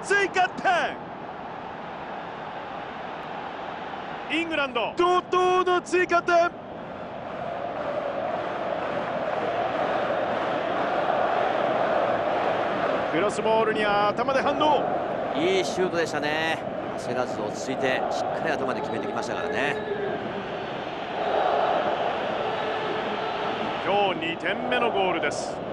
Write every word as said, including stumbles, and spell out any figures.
追加点。イングランド怒涛の追加点。クロスボールに頭で反応。 いいシュートでしたね。焦らず落ち着いてしっかり頭で決めてきましたからね。 今日にてんめのゴールです。